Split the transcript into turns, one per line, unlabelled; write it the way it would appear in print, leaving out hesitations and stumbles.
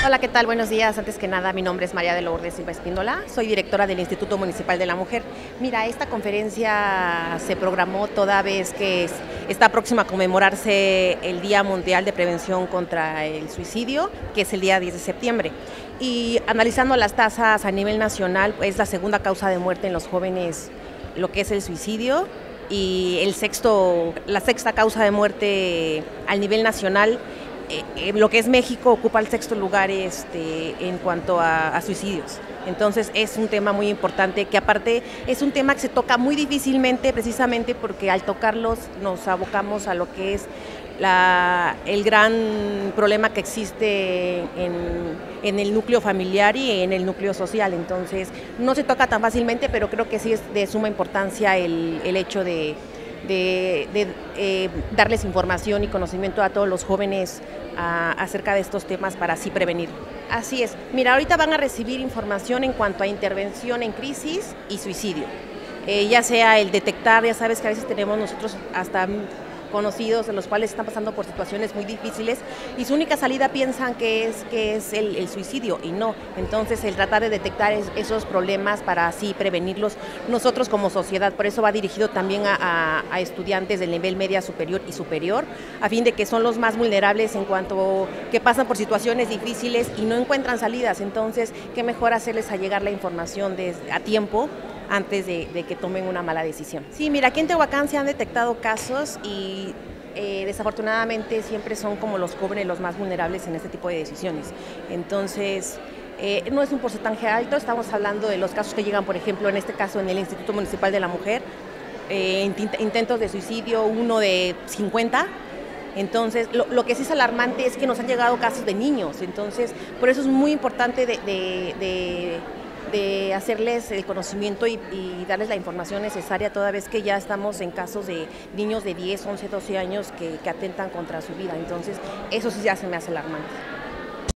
Hola, ¿qué tal? Buenos días. Antes que nada, mi nombre es María de Lourdes Silva Espíndola, soy directora del Instituto Municipal de la Mujer. Mira, esta conferencia se programó toda vez que está próxima a conmemorarse el Día Mundial de Prevención contra el Suicidio, que es el día 10 de septiembre. Y analizando las tasas a nivel nacional, es la segunda causa de muerte en los jóvenes, lo que es el suicidio, y la sexta causa de muerte a nivel nacional. Lo que es México ocupa el sexto lugar en cuanto a suicidios. Entonces es un tema muy importante, que aparte es un tema que se toca muy difícilmente, precisamente porque al tocarlos nos abocamos a lo que es el gran problema que existe en el núcleo familiar y en el núcleo social. Entonces no se toca tan fácilmente, pero creo que sí es de suma importancia el hecho de darles información y conocimiento a todos los jóvenes acerca de estos temas para así prevenir. Así es. Mira, ahorita van a recibir información en cuanto a intervención en crisis y suicidio. Ya sea el detectar, ya sabes que a veces tenemos nosotros hasta conocidos en los cuales están pasando por situaciones muy difíciles y su única salida piensan que es el suicidio, y no. Entonces el tratar de detectar esos problemas para así prevenirlos nosotros como sociedad. Por eso va dirigido también a estudiantes del nivel media superior y superior, a fin de que son los más vulnerables en cuanto que pasan por situaciones difíciles y no encuentran salidas. Entonces qué mejor hacerles llegar la información a tiempo, antes de que tomen una mala decisión. Sí, mira, aquí en Tehuacán se han detectado casos y desafortunadamente siempre son como los jóvenes los más vulnerables en este tipo de decisiones. Entonces, no es un porcentaje alto, estamos hablando de los casos que llegan, por ejemplo, en este caso en el Instituto Municipal de la Mujer, intentos de suicidio, uno de 50. Entonces, lo que sí es alarmante es que nos han llegado casos de niños. Entonces, por eso es muy importante de hacerles el conocimiento y darles la información necesaria, toda vez que ya estamos en casos de niños de 10, 11, 12 años que atentan contra su vida. Entonces, eso sí ya se me hace alarmante.